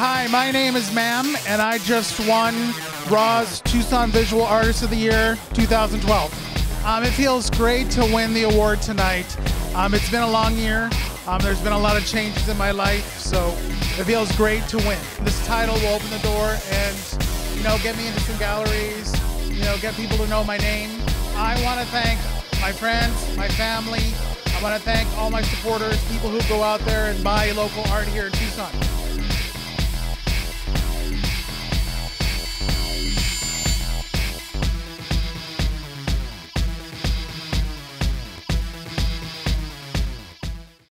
Hi, my name is MAM, and I just won RAW's Tucson Visual Artist of the Year 2012. It feels great to win the award tonight. It's been a long year. There's been a lot of changes in my life, so it feels great to win. This title will open the door and, get me into some galleries, get people to know my name. I want to thank my friends, my family. I want to thank all my supporters, people who go out there and buy local art here in Tucson.